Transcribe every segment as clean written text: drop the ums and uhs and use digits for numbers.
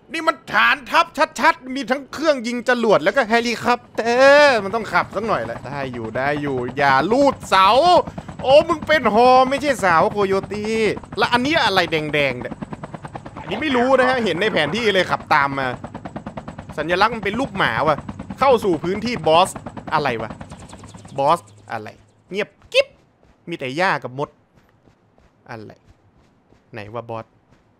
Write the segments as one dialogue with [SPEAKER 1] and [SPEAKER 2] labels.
[SPEAKER 1] นี่มันฐานทัพชัดๆมีทั้งเครื่องยิงจรวดแล้วก็เฮลิคอปเตอร์มันต้องขับสักหน่อยแหละได้อยู่อย่าลูดเสาโอ้มึงเป็นฮอไม่ใช่สาวโคโยตี้แล้วอันนี้อะไรแดงๆเนี่ยอันนี้ไม่รู้นะฮะเห็นในแผนที่เลยขับตามมาสัญลักษณ์มันเป็นรูปหมาว่ะเข้าสู่พื้นที่บอสอะไรวะบอสอะไรเงียบกิ๊บมีแต่หญ้ากับมดอะไรไหนว่าบอส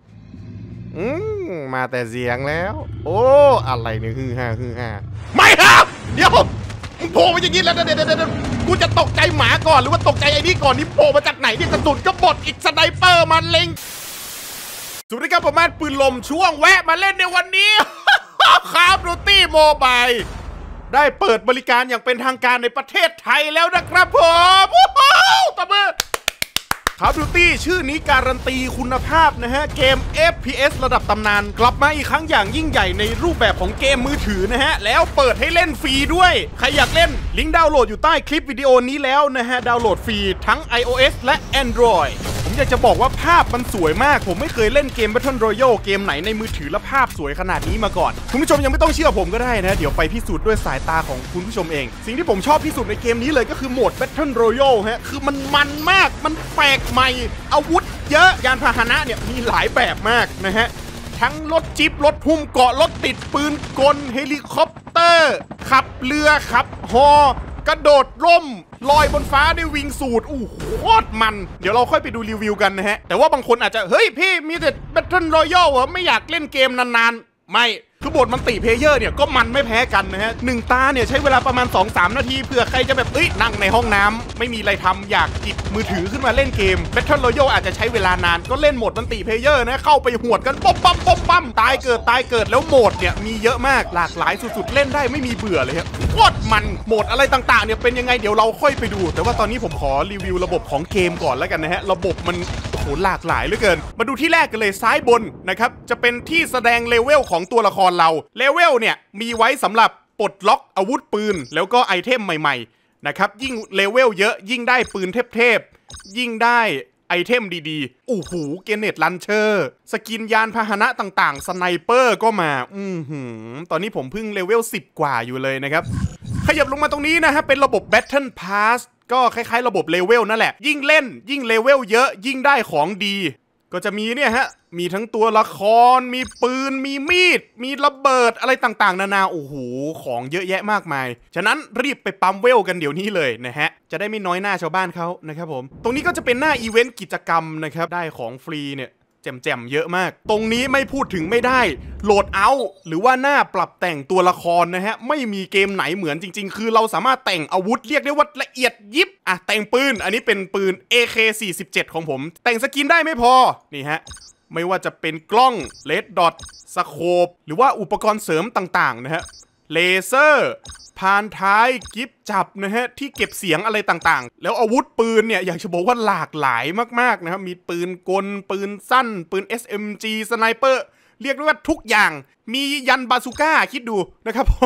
[SPEAKER 1] มาแต่เสียงแล้วโอ้อะไรเนี่ยฮือฮาไม่ครับเดี๋ยวมึงโผล่มาอย่างนี้แล้วเดี๋ยวกูจะตกใจหมาก่อนหรือว่าตกใจไอ้นี่ก่อนนี่โผล่มาจากไหนเนี่ยกระสุนก็บดอีกสไนเปอร์มาเล็งสวัสดีครับผมมาปืนลมช่วงแวะมาเล่นในวันนี้ครับดูตี้โมบายได้เปิดบริการอย่างเป็นทางการในประเทศไทยแล้วนะครับผมตบมือCall of Duty ชื่อนี้การันตีคุณภาพนะฮะเกม FPS ระดับตำนานกลับมาอีกครั้งอย่างยิ่งใหญ่ในรูปแบบของเกมมือถือนะฮะแล้วเปิดให้เล่นฟรีด้วยใครอยากเล่นลิงก์ดาวน์โหลดอยู่ใต้คลิปวิดีโอนี้แล้วนะฮะดาวน์โหลดฟรีทั้ง iOS และ Android ผมอยากจะบอกว่าภาพมันสวยมากผมไม่เคยเล่นเกม Battle Royale เกมไหนในมือถือและภาพสวยขนาดนี้มาก่อนคุณผู้ชมยังไม่ต้องเชื่อผมก็ได้นะเดี๋ยวไปพิสูจน์ด้วยสายตาของคุณผู้ชมเองสิ่งที่ผมชอบที่สุดในเกมนี้เลยก็คือโหมด Battle Royale ฮะคือมันมากมันแปลกใหม่อาวุธเยอะยานพาหนะเนี่ยมีหลายแบบมากนะฮะทั้งรถจิ๊บรถพุ่มเกาะรถติดปืนกลเฮลิคอปเตอร์ขับเรือขับฮอกระโดดร่มลอยบนฟ้าด้วยวิงสูตรโคตรมันเดี๋ยวเราค่อยไปดูรีวิวกันนะฮะแต่ว่าบางคนอาจจะเฮ้ยพี่มีแต่ Battle Royale เหรอไม่อยากเล่นเกมนานๆไม่คือบทมันติเพลเยอร์เนี่ยก็มันไม่แพ้กันนะฮะ1ตาเนี่ยใช้เวลาประมาณ 2-3 นาทีเผื่อใครจะแบบนั่งในห้องน้ำไม่มีอะไรทำอยากจิบมือถือขึ้นมาเล่นเกม Battle Royale อาจจะใช้เวลานานก็เล่นโหมดมันติเพลเยอร์นะเข้าไปหวดกันป๊อมตายเกิดแล้วโหมดเนี่ยมีเยอะมากหลากหลายสุดๆเล่นได้ไม่มีเบื่อเลยฮะโคตรมันโหมดอะไรต่างๆเนี่ยเป็นยังไงเดี๋ยวเราค่อยไปดูแต่ว่าตอนนี้ผมขอรีวิวระบบของเกมก่อนแล้วกันนะฮะระบบมันหลากหลายเหลือเกินมาดูที่แรกกันเลยซ้ายบนนะครับจะเป็นที่แสดงเลเวลของตัวละครเราเลเวลเนี่ยมีไว้สำหรับปลดล็อกอาวุธปืนแล้วก็ไอเทมใหม่ๆนะครับยิ่งเลเวลเยอะยิ่งได้ปืนเทพยิ่งได้ไอเทมดีๆโอ้โหเกเนตลันเชอร์สกินยานพาหนะต่างๆสไนเปอร์ก็มาตอนนี้ผมเพิ่งเลเวล10กว่าอยู่เลยนะครับขยับลงมาตรงนี้นะฮะเป็นระบบ Battle Passก็คล้ายๆระบบเลเวลนั่นแหละยิ่งเล่นยิ่งเลเวลเยอะยิ่งได้ของดีก็จะมีเนี่ยฮะมีทั้งตัวละครมีปืนมีมีดมีระเบิดอะไรต่างๆนานาโอ้โหของเยอะแยะมากมายฉะนั้นรีบไปปั๊มเวลกันเดี๋ยวนี้เลยนะฮะจะได้ไม่น้อยหน้าชาวบ้านเขานะครับผมตรงนี้ก็จะเป็นหน้าอีเวนต์กิจกรรมนะครับได้ของฟรีเนี่ยแจ่มๆเยอะมากตรงนี้ไม่พูดถึงไม่ได้โหลดเอาหรือว่าหน้าปรับแต่งตัวละครนะฮะไม่มีเกมไหนเหมือนจริงๆคือเราสามารถแต่งอาวุธเรียกได้ว่าละเอียดยิบแต่งปืนอันนี้เป็นปืน AK47 ของผมแต่งสกินได้ไม่พอนี่ฮะไม่ว่าจะเป็นกล้องเลดดอทสโคปหรือว่าอุปกรณ์เสริมต่างๆนะฮะเลเซอร์พานท้ายกิฟจับนะฮะที่เก็บเสียงอะไรต่างๆแล้วอาวุธปืนเนี่ยอยากจะบอกว่าหลากหลายมากๆนะครับมีปืนกลปืนสั้นปืน SMG สไนเปอร์เรียกได้ว่าทุกอย่างมียันบาซูก้าคิดดูนะครับผม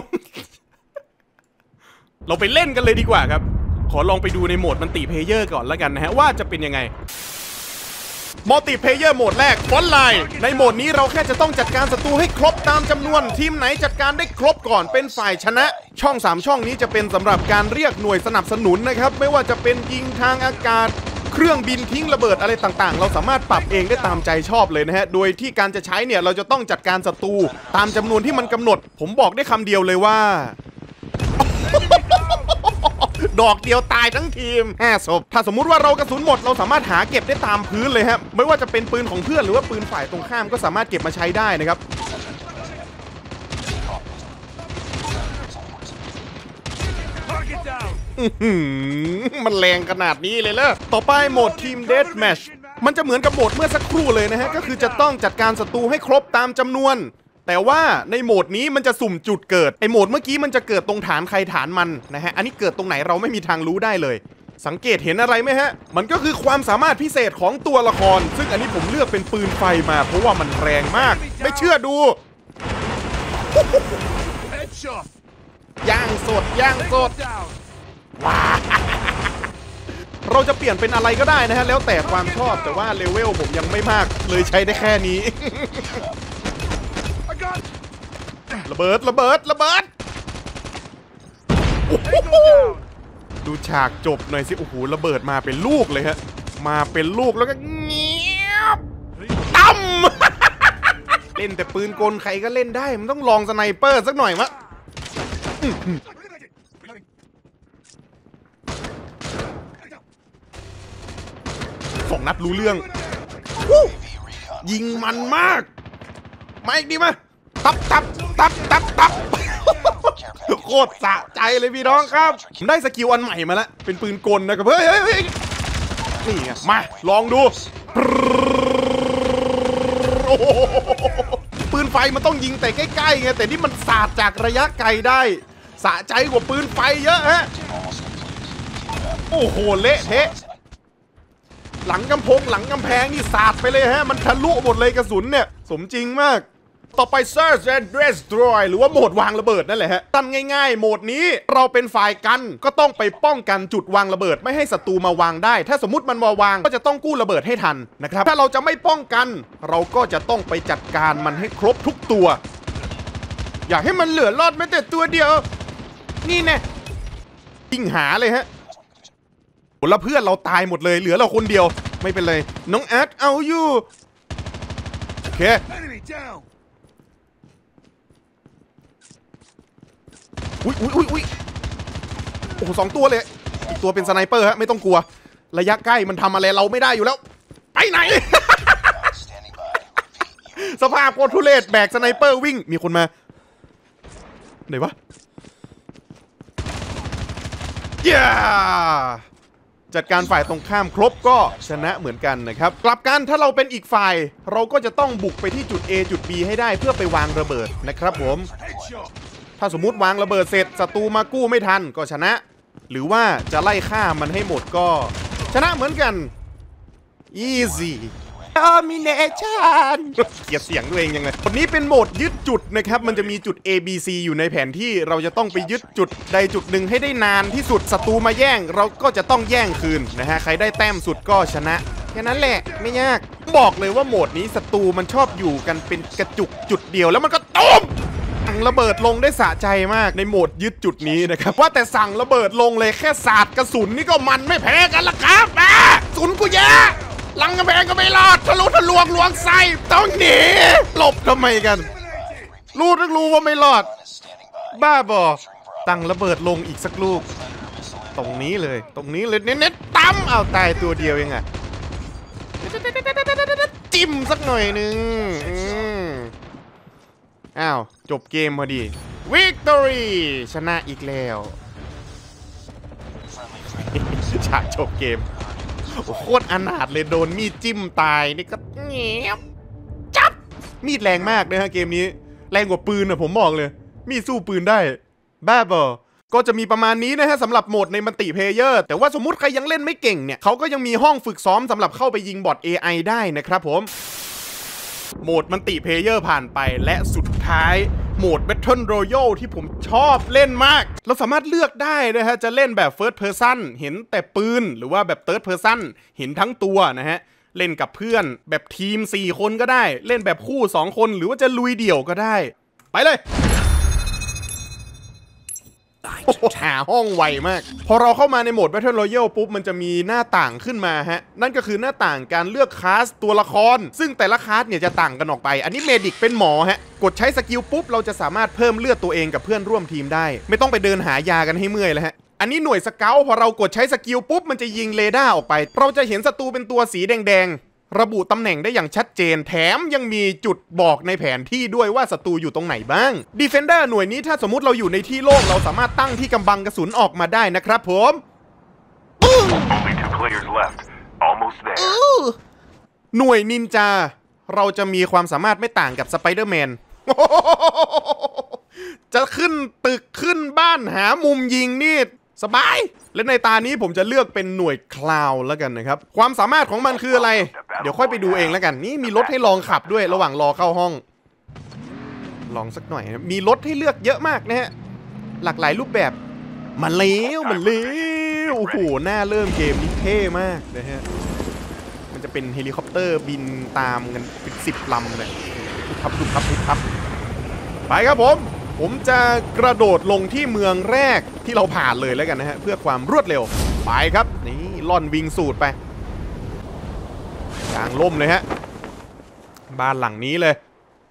[SPEAKER 1] เราไปเล่นกันเลยดีกว่าครับขอลองไปดูในโหมดมันติเพลเยอร์ก่อนแล้วกันนะฮะว่าจะเป็นยังไงมัลติเพลเยอร์โหมดแรกฟอนไลน์ในโหมดนี้เราแค่จะต้องจัดการศัตรูให้ครบตามจำนวนทีมไหนจัดการได้ครบก่อนเป็นฝ่ายชนะช่อง3ช่องนี้จะเป็นสำหรับการเรียกหน่วยสนับสนุนนะครับไม่ว่าจะเป็นยิงทางอากาศเครื่องบินทิ้งระเบิดอะไรต่างๆเราสามารถปรับเองได้ตามใจชอบเลยนะฮะโดยที่การจะใช้เนี่ยเราจะต้องจัดการศัตรูตามจำนวนที่มันกำหนดผมบอกได้คำเดียวเลยว่า ดอกเดียวตายทั้งทีม5 ศพถ้าสมมุติว่าเรากระสุนหมดเราสามารถหาเก็บได้ตามพื้นเลยครับไม่ว่าจะเป็นปืนของเพื่อนหรือว่าปืนฝ่ายตรงข้ามก็สามารถเก็บมาใช้ได้นะครับมันแรงขนาดนี้เลยเหรอต่อไปโหมดทีมเดธแมชมันจะเหมือนกับโหมดเมื่อสักครู่เลยนะฮะก็คือจะต้องจัดการศัตรูให้ครบตามจำนวนแต่ว่าในโหมดนี้มันจะสุ่มจุดเกิดไอโหมดเมื่อกี้มันจะเกิดตรงฐานใครฐานมันนะฮะอันนี้เกิดตรงไหนเราไม่มีทางรู้ได้เลยสังเกตเห็นอะไรไหมฮะมันก็คือความสามารถพิเศษของตัวละครซึ่งอันนี้ผมเลือกเป็นปืนไฟมาเพราะว่ามันแรงมากไม่เชื่อดูย่างสดว้าเราจะเปลี่ยนเป็นอะไรก็ได้นะฮะแล้วแต่ความชอบแต่ว่าเลเวลผมยังไม่มากเลยใช้ได้แค่นี้ระเบิดดูฉากจบหน่อยสิโอ้โหระเบิดมาเป็นลูกเลยฮะมาเป็นลูกแล้วก็เงียบตั้ม เล่นแต่ปืนกลใครก็เล่นได้มันต้องลองสไนเปอร์สักหน่อยวะ2 นัดรู้เรื่องยิงมันมากมาอีกดีมาตับโคตรสะใจเลยพี่น้องครับได้สกิลอันใหม่มาแล้วเป็นปืนกลนะครับเฮ้ยนี่ไงมาลองดูปืนไฟมันต้องยิงแต่ใกล้ๆไงแต่นี่มันสาดจากระยะไกลได้สะใจกว่าปืนไฟเยอะฮะโอ้โหเละเทะหลังกำแพงนี่สาดไปเลยฮะมันทะลุหมดเลยกระสุนเนี่ยสมจริงมากต่อไป Search and Destroy หรือว่าโหมดวางระเบิดนั่นแหละฮะตั้งง่ายๆโหมดนี้เราเป็นฝ่ายกันก็ต้องไปป้องกันจุดวางระเบิดไม่ให้ศัตรูมาวางได้ถ้าสมมติมันมาวางก็จะต้องกู้ระเบิดให้ทันนะครับถ้าเราจะไม่ป้องกันเราก็จะต้องไปจัดการมันให้ครบทุกตัวอยากให้มันเหลือรอดแม้แต่ตัวเดียวนี่แน่ยิงหาเลยฮะแล้วเพื่อนเราตายหมดเลยเหลือเราคนเดียวไม่เป็นไรน้องแอดเอาอยู่โอเคอุ้ยโอ้โห2 ตัวเลยอีกตัวเป็นสไนเปอร์ฮะไม่ต้องกลัวระยะใกล้มันทำอะไรเราไม่ได้อยู่แล้วไปไหน สภาพโคตรทุเรศแบกสไนเปอร์วิ่งมีคนมาไหนวะจัดการฝ่ายตรงข้ามครบก็ชนะเหมือนกันนะครับกลับกันถ้าเราเป็นอีกฝ่ายเราก็จะต้องบุกไปที่จุด A จุด B ให้ได้เพื่อไปวางระเบิดนะครับผมถ้าสมมุติวางระเบิดเสร็จศัตรูมากู้ไม่ทันก็ชนะหรือว่าจะไล่ฆ่ามันให้หมดก็ชนะเหมือนกัน easy domination เกลียดเสียงตัวเองยังไงวันนี้เป็นโหมดยึดจุดนะครับมันจะมีจุด A B C อยู่ในแผนที่เราจะต้องไปยึดจุดใดจุดหนึ่งให้ได้นานที่สุดศัตรูมาแย่งเราก็จะต้องแย่งคืนนะฮะใครได้แต้มสุดก็ชนะแค่นั้นแหละไม่ยากบอกเลยว่าโหมดนี้ศัตรูมันชอบอยู่กันเป็นกระจุกจุดเดียวแล้วมันก็ตุ้มสั่งระเบิดลงได้สะใจมากในโหมดยึดจุดนี้นะครับว่าแต่สั่งระเบิดลงเลยแค่สาดกระสุนนี่ก็มันไม่แพ้กันละครับกระสุนกูแย่หลังกระแพงก็ไม่รอดทะลุทะลวงลวงไส้ต้องหนีหลบทำไมกันรู้ว่าไม่รอดบ้าบอตั้งระเบิดลงอีกสักลูกตรงนี้เลยเน้นๆตั้มเอาตายตัวเดียวเองอะจิ้มสักหน่อยนึงอ้าวจบเกมพอดี Victory ชนะอีกแล้วฉากจบเกมโคตรอนาถเลยโดนมีดจิ้มตายนี่ก็เงียบจับมีดแรงมากนะฮะเกมนี้แรงกว่าปืนนะผมบอกเลยมีดสู้ปืนได้บ้าบอก็จะมีประมาณนี้นะฮะสำหรับโหมดในมัลติเพลเยอร์แต่ว่าสมมุติใครยังเล่นไม่เก่งเนี่ยเขาก็ยังมีห้องฝึกซ้อมสำหรับเข้าไปยิงบอท AI ได้นะครับผมโหมดมัลติเพลเยอร์ผ่านไปและสุดท้ายโหมด Battle Royale ที่ผมชอบเล่นมากเราสามารถเลือกได้นะฮะจะเล่นแบบ First Person เห็นแต่ปืนหรือว่าแบบ Third Person เห็นทั้งตัวนะฮะเล่นกับเพื่อนแบบทีม4 คนก็ได้เล่นแบบคู่2 คนหรือว่าจะลุยเดี่ยวก็ได้ไปเลยหาห้องไวมากพอเราเข้ามาในโหมด Battle Royale ปุ๊บมันจะมีหน้าต่างขึ้นมาฮะนั่นก็คือหน้าต่างการเลือกคลาสตัวละครซึ่งแต่ละคลาสเนี่ยจะต่างกันออกไปอันนี้เมดิกเป็นหมอฮะกดใช้สกิลปุ๊บเราจะสามารถเพิ่มเลือดตัวเองกับเพื่อนร่วมทีมได้ไม่ต้องไปเดินหายากันให้เมื่อยแล้วฮะอันนี้หน่วยสเกลพอเรากดใช้สกิลปุ๊บมันจะยิงเรดาร์ออกไปเราจะเห็นศัตรูเป็นตัวสีแดงระบุตำแหน่งได้อย่างชัดเจนแถมยังมีจุดบอกในแผนที่ด้วยว่าศัตรูอยู่ตรงไหนบ้าง Defender หน่วยนี้ถ้าสมมุติเราอยู่ในที่โล่งเราสามารถตั้งที่กำบังกระสุนออกมาได้นะครับผมหน่วยนินจาเราจะมีความสามารถไม่ต่างกับสไปเดอร์แมนจะขึ้นตึกขึ้นบ้านหามุมยิงนี่สบายและในตานี้ผมจะเลือกเป็นหน่วยคลาวแล้วกันนะครับความสามารถของมันคืออะไรเดี๋ยวค่อยไปดูเองแล้วกันนี่มีรถให้ลองขับด้วยระหว่างรอเข้าห้องลองสักหน่อยมีรถให้เลือกเยอะมากนะฮะหลากหลายรูปแบบมันเลี้ยวโอ้โหหน้าเริ่มเกมนี้เท่มากนะฮะมันจะเป็นเฮลิคอปเตอร์บินตามกันเป็น10 ลำเลยทุบทับไปครับผมผมจะกระโดดลงที่เมืองแรกที่เราผ่านเลยแล้วกันนะฮะเพื่อความรวดเร็วไปครับนี่ล่อนวิงสูตรไปกลางล่มเลยฮะบ้านหลังนี้เลย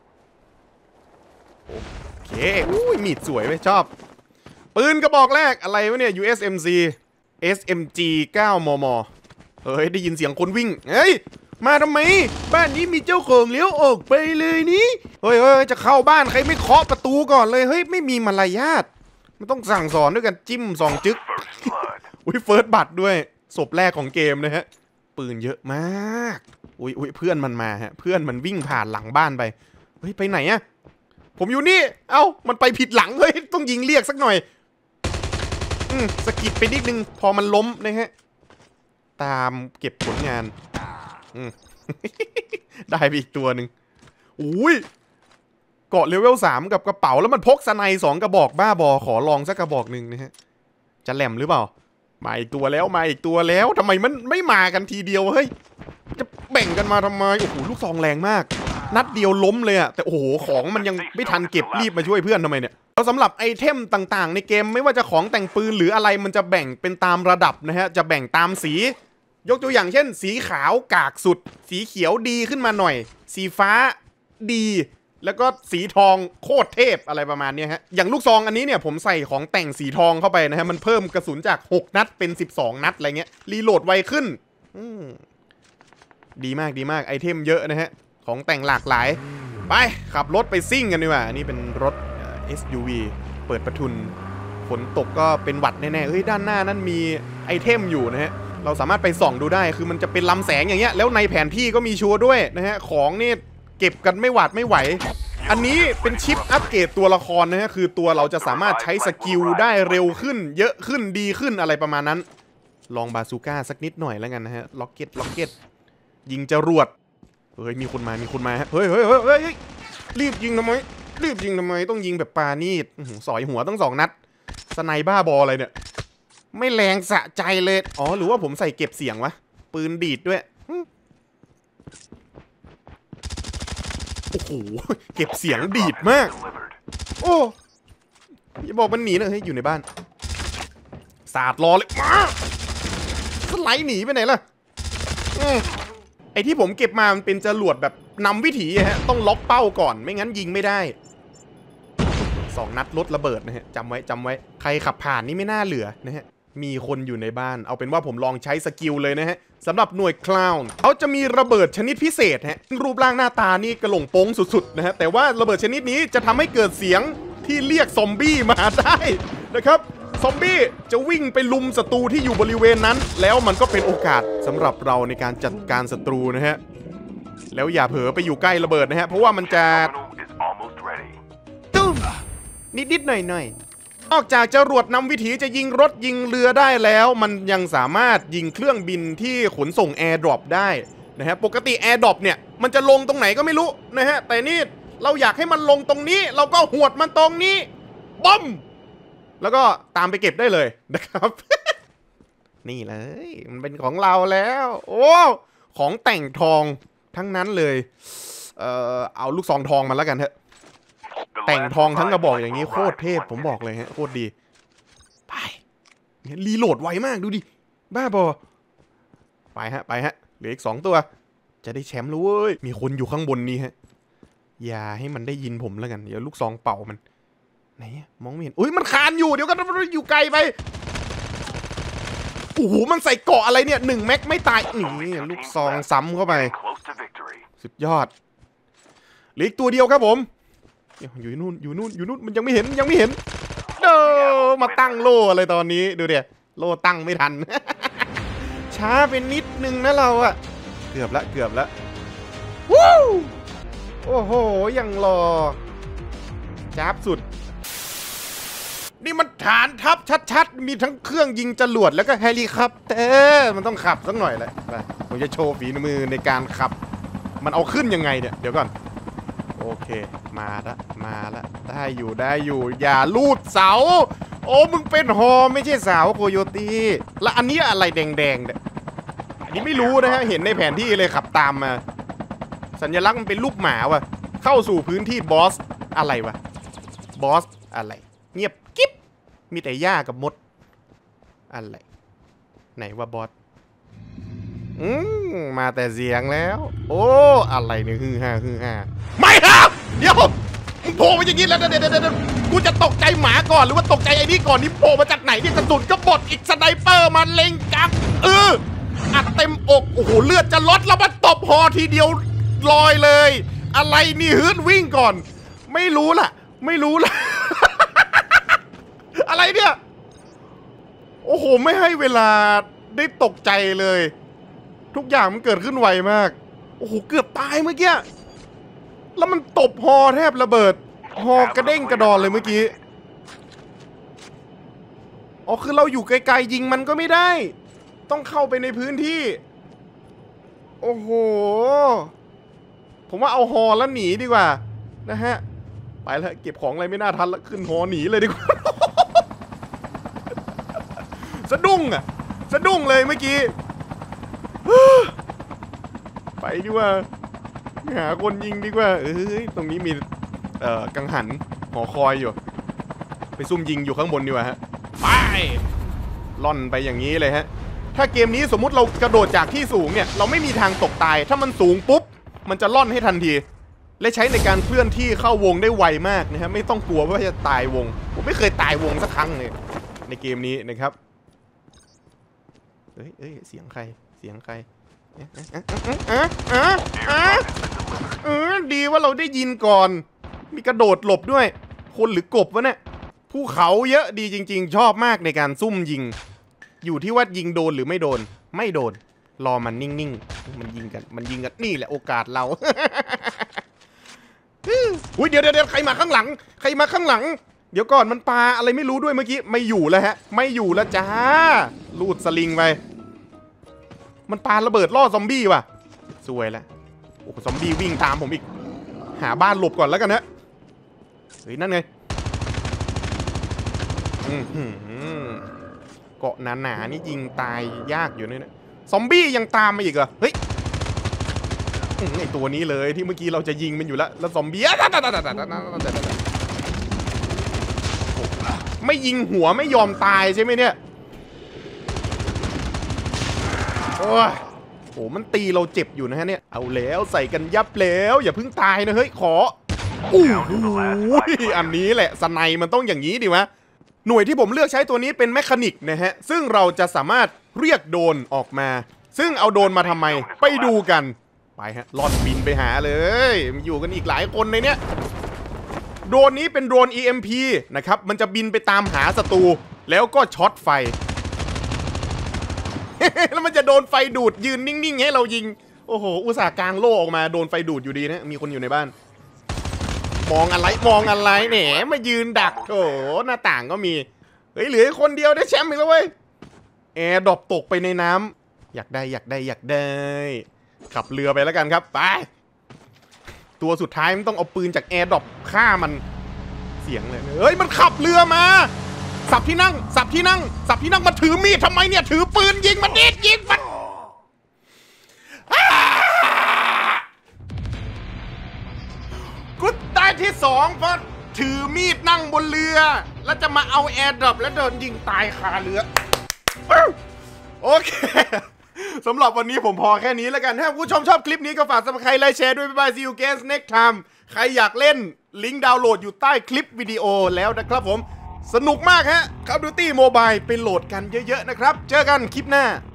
[SPEAKER 1] โอเคอุ้ยมีดสวยไหมชอบปืนกระบอกแรกอะไรวะเนี่ย USMC SMG 9 มม.เฮ้ยได้ยินเสียงคนวิ่งเฮ้ยมาทำไมบ้านนี้มีเจ้าของเลี้ยวออกไปเลยนี่เฮ้ยจะเข้าบ้านใครไม่เคาะประตูก่อนเลยเฮ้ยไม่มีมารยาทมันต้องสั่งสอนด้วยกันจิ้ม2 จึ๊กอุ้ยเฟิร์สบัตรด้วยศพแรกของเกมนะฮะปืนเยอะมากอุ้ยเพื่อนมันมาฮะเพื่อนมันวิ่งผ่านหลังบ้านไปเฮ้ยไปไหนอะผมอยู่นี่เอ้ามันไปผิดหลังเฮ้ยต้องยิงเรียกสักหน่อยสกิดไปนิดนึงพอมันล้มนะฮะตามเก็บผลงานได้ไปอีกตัวหนึ่งอุ้ยเกาะเลเวล3กับกระเป๋าแล้วมันพกสไนด์2 กระบอกบ้าบอขอลองสักกระบอกหนึ่งนะฮะจะแหลมหรือเปล่ามาอีกตัวแล้วมาอีกตัวแล้วทำไมมันไม่มากันทีเดียวเฮ้ยจะแบ่งกันมาทำไมโอ้โหลูกซองแรงมากนัดเดียวล้มเลยอะแต่โอ้โหของมันยังไม่ทันเก็บรีบมาช่วยเพื่อนทำไมเนี่ยแล้วสำหรับไอเทมต่างๆในเกมไม่ว่าจะของแต่งปืนหรืออะไรมันจะแบ่งเป็นตามระดับนะฮะจะแบ่งตามสียกตัวอย่างเช่นสีขาวกากสุดสีเขียวดีขึ้นมาหน่อยสีฟ้าดีแล้วก็สีทองโคตรเทพอะไรประมาณนี้ฮะอย่างลูกซองอันนี้เนี่ยผมใส่ของแต่งสีทองเข้าไปนะฮะมันเพิ่มกระสุนจาก6 นัดเป็น12 นัดอะไรเงี้ยรีโหลดไวขึ้นดีมากดีมากไอเทมเยอะนะฮะของแต่งหลากหลายไปขับรถไปซิ่งกันดีกว่าอันนี้เป็นรถ SUV เปิดประทุนฝนตกก็เป็นหวัดแน่ๆเฮ้ยด้านหน้านั้นมีไอเทมอยู่นะฮะเราสามารถไปส่องดูได้คือมันจะเป็นลำแสงอย่างเงี้ยแล้วในแผนที่ก็มีชัวร์ด้วยนะฮะของนี่เก็บกันไม่หวาดไม่ไหวอันนี้เป็นชิปอัปเกรดตัวละครนะฮะคือตัวเราจะสามารถใช้สกิลได้เร็วขึ้นเยอะขึ้นดีขึ้นอะไรประมาณนั้นลองบาซูก้าสักนิดหน่อยแล้วกันนะฮะล็อกเก็ตยิงจรวดเฮ้ยมีคนมาฮะเฮ้ยรีบยิงทำไมต้องยิงแบบปานีดสอยหัวต้อง2 นัดสไนบ้าบออะไรเนี่ยไม่แรงสะใจเลยอ๋อหรือว่าผมใส่เก็บเสียงวะปืนดีดด้วยโอ้โหเก็บเสียงดีดมากโอ้อย่าบอกมันหนีนะเฮ้ยอยู่ในบ้านสาดรอเลยมาสไลด์หนีไปไหนล่ะไอที่ผมเก็บมามันเป็นจรวดแบบนำวิถีฮะต้องล็อกเป้าก่อนไม่งั้นยิงไม่ได้2 นัดรถระเบิดนะฮะจำไว้ใครขับผ่านนี่ไม่น่าเหลือนะฮะมีคนอยู่ในบ้านเอาเป็นว่าผมลองใช้สกิลเลยนะฮะสำหรับหน่วยคลาวน์เขาจะมีระเบิดชนิดพิเศษฮะรูปร่างหน้าตานี่กระหล่งโป้งสุดๆนะฮะแต่ว่าระเบิดชนิดนี้จะทำให้เกิดเสียงที่เรียกซอมบี้มาได้นะครับซอมบี้จะวิ่งไปลุมศัตรูที่อยู่บริเวณนั้นแล้วมันก็เป็นโอกาสสำหรับเราในการจัดการศัตรูนะฮะแล้วอย่าเผลอไปอยู่ใกล้ระเบิดนะฮะเพราะว่ามันจะตุ้มนิดๆหน่อยนอกจากจรวดนำวิถีจะยิงรถยิงเรือได้แล้วมันยังสามารถยิงเครื่องบินที่ขนส่งแอร์ดรอปได้นะฮะปกติแอร์ดรอปเนี่ยมันจะลงตรงไหนก็ไม่รู้นะฮะแต่นี่เราอยากให้มันลงตรงนี้เราก็หวดมันตรงนี้ปั๊มแล้วก็ตามไปเก็บได้เลยนะครับ นี่เลยมันเป็นของเราแล้วโอ้ของแต่งทองทั้งนั้นเลยเอาลูกซองทองมาแล้วกันเถอะแต่งทองทั้งกระบอกอย่างนี้โคตรเทพผมบอกเลยฮะโคตรดีไปรีโหลดไวมากดูดิบ้าบอไปฮะเหลืออีก2 ตัวจะได้แชมป์แล้วเว้ยมีคนอยู่ข้างบนนี้ฮะอย่าให้มันได้ยินผมแล้วกันเดี๋ยวลูกซองเป่ามันไหนมองไม่เห็นอุ้ยมันคานอยู่เดี๋ยวกันมันอยู่ไกลไปโอ้โหมันใส่เกาะอะไรเนี่ย1 แม็กไม่ตายนี่ลูกซองซ้ำเข้าไปสุดยอดเหลืออีกตัวเดียวครับผมอยู่นู่นมันยังไม่เห็นมาตั้งโล่อะไรตอนนี้ดูเดี๋ยโล่ตั้งไม่ทัน ช้าไปนิดนึงนะเราอะเกือบละวู้โอ้โหยังรอจ้าบสุดนี่มันฐานทัพชัดๆมีทั้งเครื่องยิงจรวดแล้วก็เฮลิคอปเตอร์มันต้องขับสักหน่อยแหละผมจะโชว์ฝีมือในการขับมันเอาขึ้นยังไงเนี่ยเดี๋ยวก่อนโอเคมาละได้อยู่อย่าลูดเสาโอ้มึงเป็นฮอไม่ใช่สาวโคโยตี้แล้วอันนี้อะไรแดงเนี่ยอันนี้ไม่รู้นะฮะเห็นในแผนที่เลยขับตามมาสัญลักษณ์มันเป็นรูปหมาว่ะเข้าสู่พื้นที่บอสอะไรวะบอสอะไรเงียบกิ๊บมีแต่หญ้ากับมดอะไรไหนว่าบอสมาแต่เสียงแล้วโอ้อะไรเนี่ยฮือฮาไม่ครับเดี๋ยวมึงโผล่มาอย่างนี้แล้วเดี๋ยวกูจะตกใจหมาก่อนหรือว่าตกใจไอ้นี่ก่อนนี่โผล่มาจากไหนเนี่ยกระสุนก็บดอีกสไนเปอร์มาเล็งกักอัดเต็มอกโอ้โหเลือดจะลดแล้วมันตบหอทีเดียวลอยเลยอะไรนี่ฮืดวิ่งก่อนไม่รู้ล่ะ อะไรเนี่ยโอ้โหไม่ให้เวลาได้ตกใจเลยทุกอย่างมันเกิดขึ้นไวมากโอ้โหเกือบตายเมื่อกี้แล้วมันตบฮอแทบระเบิดฮอกระเด้งกระดอนเลยเมื่อกี้อ๋อคือเราอยู่ไกลๆยิงมันก็ไม่ได้ต้องเข้าไปในพื้นที่โอ้โหผมว่าเอาฮอแล้วหนีดีกว่านะฮะไปแล้วเก็บของอะไรไม่น่าทันแล้วขึ้นฮอหนีเลยดีกว่า สะดุ้งเลยเมื่อกี้ไปดีกว่าหาคนยิงดีกว่าตรงนี้มีกังหันหอคอยอยู่ไปซุ่มยิงอยู่ข้างบนดีกว่าฮะไปล่อนไปอย่างนี้เลยฮะถ้าเกมนี้สมมุติเรากระโดดจากที่สูงเนี่ยเราไม่มีทางตกตายถ้ามันสูงปุ๊บมันจะล่อนให้ทันทีและใช้ในการเคลื่อนที่เข้าวงได้ไวมากนะครับไม่ต้องกลัวว่าจะตายวงผมไม่เคยตายวงสักครั้งเลยในเกมนี้นะครับเสียงใครดีว่าเราได้ยินก่อนมีกระโดดหลบด้วยคนหรือกบวะเนี่ยภูเขาเยอะดีจริงๆชอบมากในการซุ่มยิงอยู่ที่ว่ายิงโดนหรือไม่โดนรอมันนิ่งๆมันยิงกันนี่แหละโอกาสเราอุ้ยเดี๋ยวใครมาข้างหลังเดี๋ยวก่อนมันปาอะไรไม่รู้ด้วยเมื่อกี้ไม่อยู่แล้วฮะไม่อยู่แล้วจ้าลูดสลิงไปมันปาระเบิดล่อซอมบี้ว่ะสวยแล้วโอ้ซอมบี้วิ่งตามผมอีกหาบ้านหลบก่อนแล้วกันฮะเฮ้ยนั่นไงเกาะหนาๆนี่ยิงตายยากอยู่เนี่ยซอมบี้ยังตามมาอีกเหรอเฮ้ยไอตัวนี้เลยที่เมื่อกี้เราจะยิงมันอยู่แล้วซอมบี้ไม่ยิงหัวไม่ยอมตายใช่ไหมเนี่ยโอ้โหมันตีเราเจ็บอยู่นะฮะเนี่ยเอาแล้วใส่กันยับแล้วอย่าเพิ่งตายนะเฮ้ยขออันนี้แหละสไนมันต้องอย่างนี้ดิวะหน่วยที่ผมเลือกใช้ตัวนี้เป็นแมคานิกนะฮะซึ่งเราจะสามารถเรียกโดรนออกมาซึ่งเอาโดรนมาทำไมไปดูกันไปฮะล่อนบินไปหาเลยอยู่กันอีกหลายคนในเนี้ยโดรนนี้เป็นโดรน EMP นะครับมันจะบินไปตามหาศัตรูแล้วก็ช็อตไฟ แล้วมันจะโดนไฟดูดยืนนิ่งๆให้เรายิงโอ้โหอุตส่าห์กลางโล่ออกมาโดนไฟดูดอยู่ดีนะมีคนอยู่ในบ้านมองอะไรแหนมายืนดักโอ้หน้าต่างก็มีเฮ้ยเหลือคนเดียวได้แชมป์อีกแล้วเว้ยแอร์ดรอปตกไปในน้ำอยากได้ขับเรือไปแล้วกันครับไปตัวสุดท้ายมันต้องเอาปืนจากแอร์ดรอปฆ่ามันเสียงเลยเฮ้ยมันขับเรือมาสับที่นั่งมาถือมีดทำไมเนี่ยถือปืนยิงมันดิยิงมันกูตายที่2เพราะถือมีดนั่งบนเรือแล้วจะมาเอาแอร์ดรอปแล้วโดนยิงตายคาเรือโอเคสำหรับวันนี้ผมพอแค่นี้แล้วกันถ้าผู้ชมชอบคลิปนี้ก็ฝาก Subscribe ไลค์แชร์ด้วยบ๊ายบาย See you guys next time ใครอยากเล่นลิงก์ดาวน์โหลดอยู่ใต้คลิปวิดีโอแล้วนะครับผมสนุกมากฮะ Call of Duty Mobile ไปโหลดกันเยอะๆนะครับเจอกันคลิปหน้า